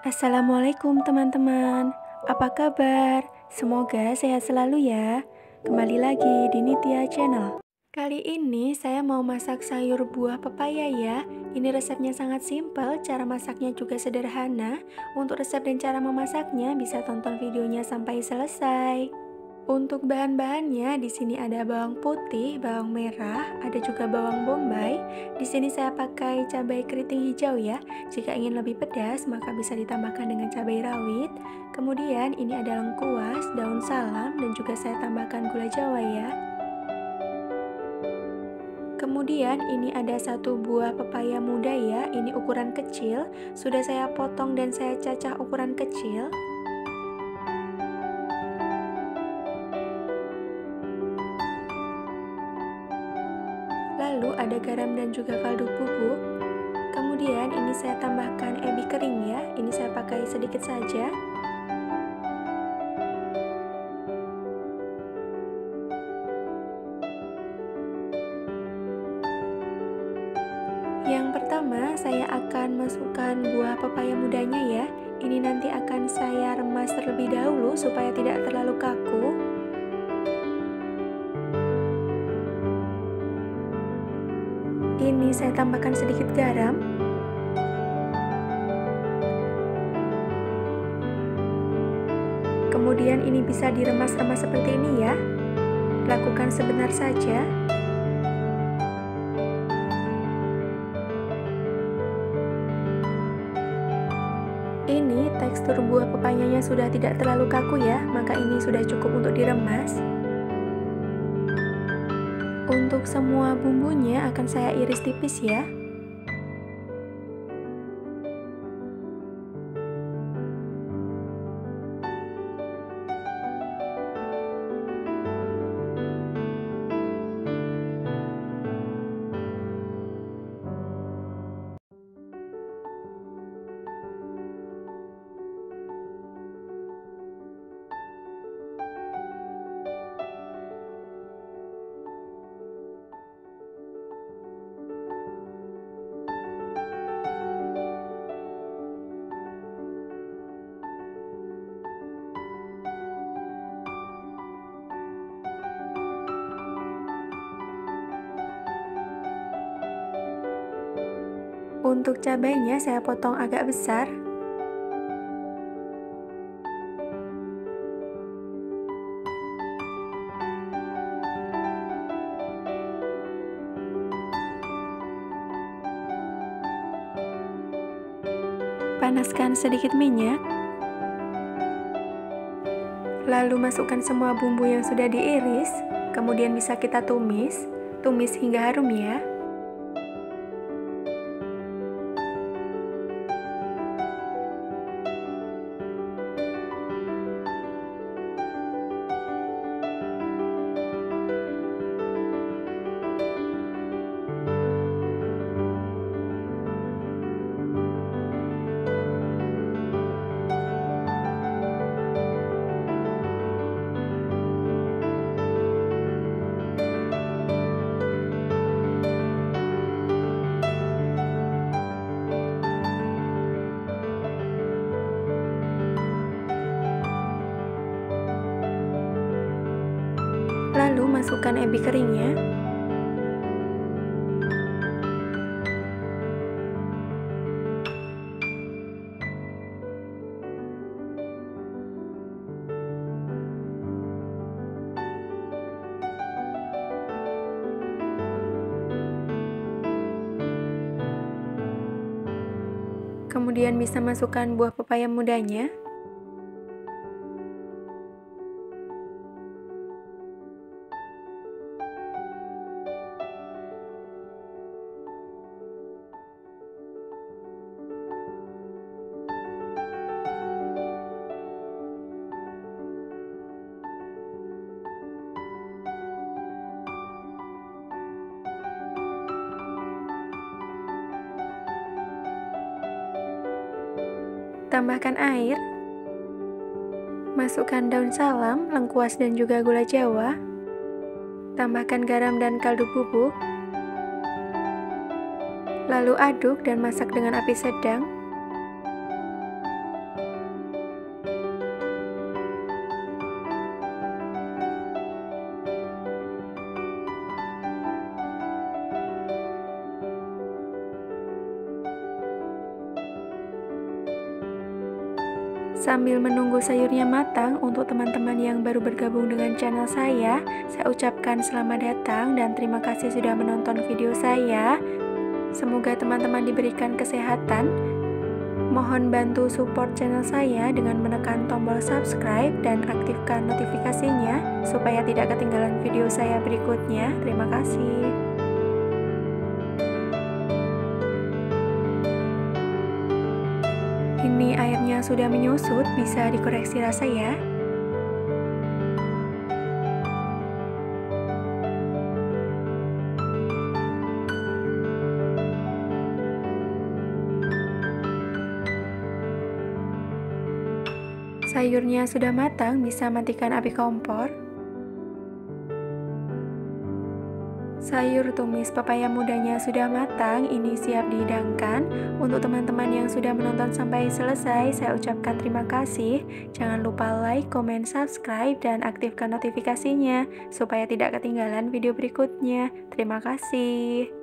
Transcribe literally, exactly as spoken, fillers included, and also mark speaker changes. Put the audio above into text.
Speaker 1: Assalamualaikum teman-teman, apa kabar? Semoga sehat selalu ya. Kembali lagi di Nitya Channel. Kali ini saya mau masak sayur buah pepaya ya. Ini resepnya sangat simpel, cara masaknya juga sederhana. Untuk resep dan cara memasaknya bisa tonton videonya sampai selesai. Untuk bahan-bahannya di sini ada bawang putih, bawang merah, ada juga bawang bombay. Di sini saya pakai cabai keriting hijau ya. Jika ingin lebih pedas maka bisa ditambahkan dengan cabai rawit. Kemudian ini ada lengkuas, daun salam dan juga saya tambahkan gula Jawa ya. Kemudian ini ada satu buah pepaya muda ya. Ini ukuran kecil, sudah saya potong dan saya cacah ukuran kecil. Lalu ada garam dan juga kaldu bubuk. Kemudian ini saya tambahkan ebi kering ya. Ini saya pakai sedikit saja. Yang pertama saya akan masukkan buah pepaya mudanya ya. Ini nanti akan saya remas terlebih dahulu supaya tidak terlalu kaku. Ini saya tambahkan sedikit garam. Kemudian ini bisa diremas-remas seperti ini ya. Lakukan sebentar saja. Ini tekstur buah pepayanya sudah tidak terlalu kaku ya, maka ini sudah cukup untuk diremas. Untuk semua bumbunya akan saya iris tipis ya. Untuk cabainya saya potong agak besar. Panaskan sedikit minyak. Lalu masukkan semua bumbu yang sudah diiris, kemudian bisa kita tumis. Tumis hingga harum ya. Lalu masukkan ebi keringnya. Kemudian bisa masukkan buah pepaya mudanya. Tambahkan air. Masukkan daun salam, lengkuas dan juga gula Jawa. Tambahkan garam dan kaldu bubuk. Lalu aduk dan masak dengan api sedang. Sambil menunggu sayurnya matang, untuk teman-teman yang baru bergabung dengan channel saya, saya ucapkan selamat datang dan terima kasih sudah menonton video saya. Semoga teman-teman diberikan kesehatan. Mohon bantu support channel saya dengan menekan tombol subscribe dan aktifkan notifikasinya supaya tidak ketinggalan video saya berikutnya. Terima kasih. Ini airnya sudah menyusut, bisa dikoreksi rasa ya. Sayurnya sudah matang, bisa matikan api kompor. Sayur tumis pepaya mudanya sudah matang, ini siap dihidangkan. Untuk teman-teman yang sudah menonton sampai selesai, saya ucapkan terima kasih. Jangan lupa like, comment, subscribe, dan aktifkan notifikasinya supaya tidak ketinggalan video berikutnya. Terima kasih.